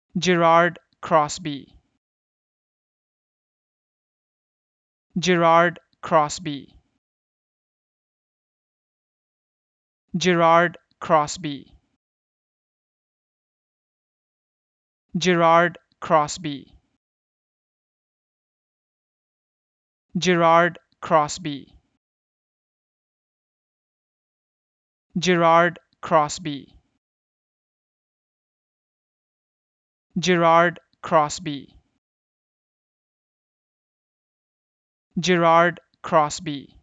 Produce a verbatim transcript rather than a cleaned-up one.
Gerard Crosbie. Gerard Crosbie. Gerard Crosbie. Gerard Crosbie. Gerard Crosbie. Gerard Crosbie. Gerard Crosbie. Gerard Crosbie.